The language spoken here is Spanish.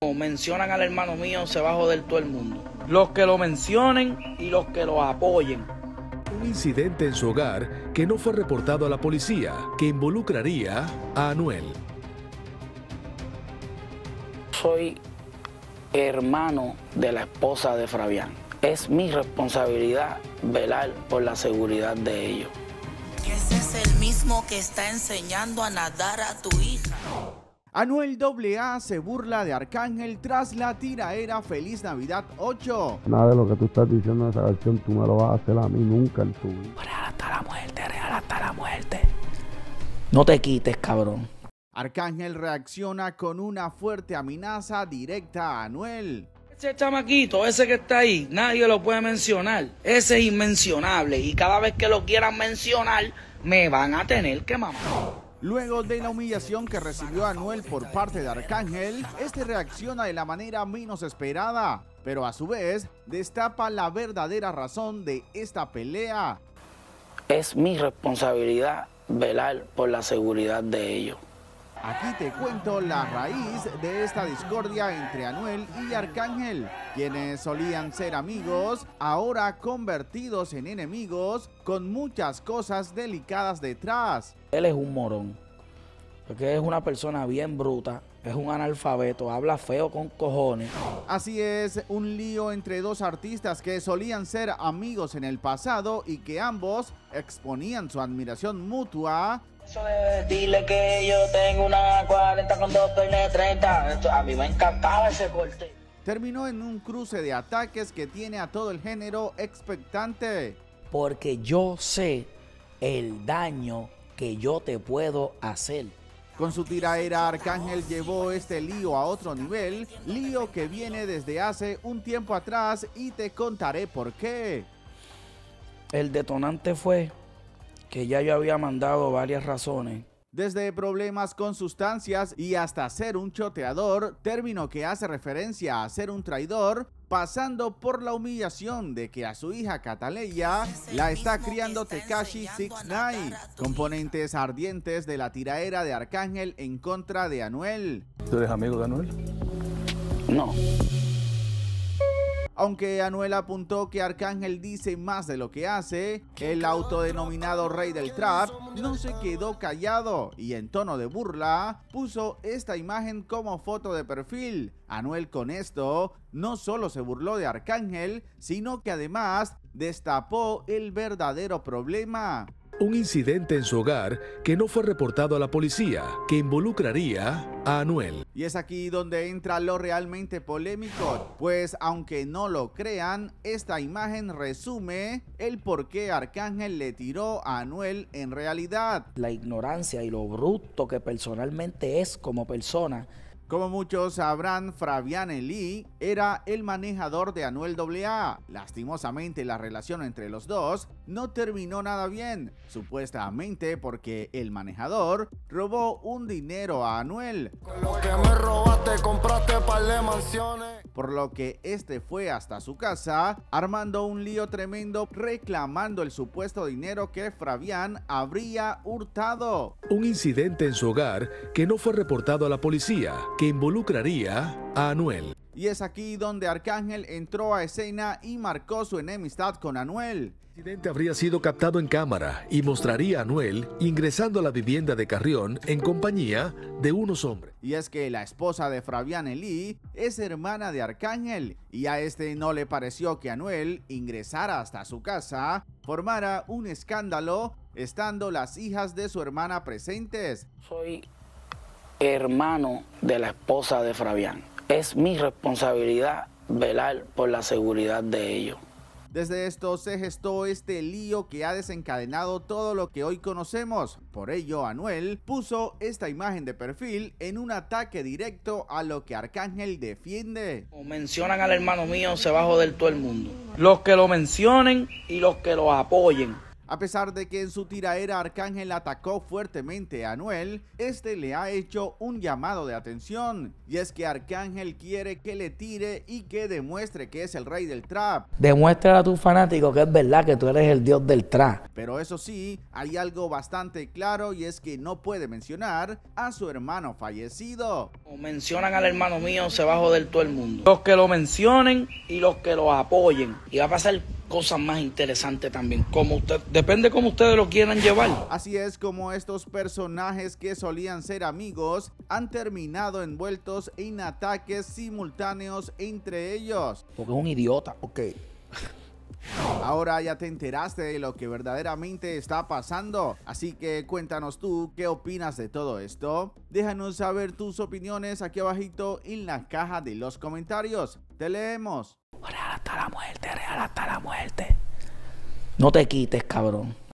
Mencionan al hermano mío, se va a joder todo el mundo. Los que lo mencionen y los que lo apoyen. Un incidente en su hogar que no fue reportado a la policía, que involucraría a Anuel. Soy hermano de la esposa de Fabián. Es mi responsabilidad velar por la seguridad de ellos. Ese es el mismo que está enseñando a nadar a tu hija. Anuel AA se burla de Arcángel tras la tiraera Feliz Navidad 8. Nada de lo que tú estás diciendo en esa versión tú me lo vas a hacer a mí nunca en tu vida. Real hasta la muerte, real hasta la muerte. No te quites, cabrón. Arcángel reacciona con una fuerte amenaza directa a Anuel. Ese chamaquito, ese que está ahí, nadie lo puede mencionar. Ese es inmencionable y cada vez que lo quieran mencionar, me van a tener que mamar. Luego de la humillación que recibió Anuel por parte de Arcángel, este reacciona de la manera menos esperada, pero a su vez destapa la verdadera razón de esta pelea. Es mi responsabilidad velar por la seguridad de ellos. Aquí te cuento la raíz de esta discordia entre Anuel y Arcángel, quienes solían ser amigos, ahora convertidos en enemigos, con muchas cosas delicadas detrás. Él es un morón, porque es una persona bien bruta, es un analfabeto, habla feo con cojones. Así es, un lío entre dos artistas que solían ser amigos en el pasado y que ambos exponían su admiración mutua. Eso de dile que yo tengo una 40 con 2 peines 30, a mí me encantaba ese corte. Terminó en un cruce de ataques que tiene a todo el género expectante. Porque yo sé el daño que yo te puedo hacer. Con su tiraera, Arcángel llevó este lío a otro nivel, lío que viene desde hace un tiempo atrás y te contaré por qué. El detonante fue que ya yo había mandado varias razones. Desde problemas con sustancias y hasta ser un choteador, término que hace referencia a ser un traidor, pasando por la humillación de que a su hija Cataleya la está criando Tekashi 69, componentes ardientes de la tiraera de Arcángel en contra de Anuel. ¿Tú eres amigo de Anuel? No. Aunque Anuel apuntó que Arcángel dice más de lo que hace, el autodenominado rey del trap no se quedó callado y en tono de burla puso esta imagen como foto de perfil. Anuel con esto no solo se burló de Arcángel, sino que además destapó el verdadero problema. Un incidente en su hogar que no fue reportado a la policía, que involucraría a Anuel. Y es aquí donde entra lo realmente polémico, pues aunque no lo crean, esta imagen resume el por qué Arcángel le tiró a Anuel en realidad. La ignorancia y lo bruto que personalmente es como persona. Como muchos sabrán, Fabián Lee era el manejador de Anuel AA. Lastimosamente, la relación entre los dos no terminó nada bien, supuestamente porque el manejador robó un dinero a Anuel. Con lo que me robaste, compraste par de mansiones. Por lo que este fue hasta su casa, armando un lío tremendo reclamando el supuesto dinero que Fabián habría hurtado. Un incidente en su hogar que no fue reportado a la policía, que involucraría a Anuel. Y es aquí donde Arcángel entró a escena y marcó su enemistad con Anuel. El incidente habría sido captado en cámara y mostraría a Anuel ingresando a la vivienda de Carrión en compañía de unos hombres. Y es que la esposa de Fabián Lee es hermana de Arcángel y a este no le pareció que Anuel ingresara hasta su casa, formara un escándalo estando las hijas de su hermana presentes. Soy hermano de la esposa de Fabián. Es mi responsabilidad velar por la seguridad de ellos. Desde esto se gestó este lío que ha desencadenado todo lo que hoy conocemos. Por ello, Anuel puso esta imagen de perfil en un ataque directo a lo que Arcángel defiende. Mencionan al hermano mío, se va a joder todo el mundo. Los que lo mencionen y los que lo apoyen. A pesar de que en su tiraera Arcángel atacó fuertemente a Anuel, este le ha hecho un llamado de atención, y es que Arcángel quiere que le tire y que demuestre que es el rey del trap. Demuéstrale a tus fanáticos que es verdad que tú eres el dios del trap. Pero eso sí, hay algo bastante claro, y es que no puede mencionar a su hermano fallecido. Como mencionan al hermano mío, se va a joder todo el mundo. Los que lo mencionen y los que lo apoyen. Y va a pasar cosas más interesantes también. Depende cómo ustedes lo quieran llevar. Así es como estos personajes que solían ser amigos han terminado envueltos en ataques simultáneos entre ellos. Porque es un idiota, ok. Ahora ya te enteraste de lo que verdaderamente está pasando, así que cuéntanos tú qué opinas de todo esto. Déjanos saber tus opiniones aquí abajito en la caja de los comentarios. Te leemos. Real hasta la muerte, real hasta la muerte. No te quites, cabrón.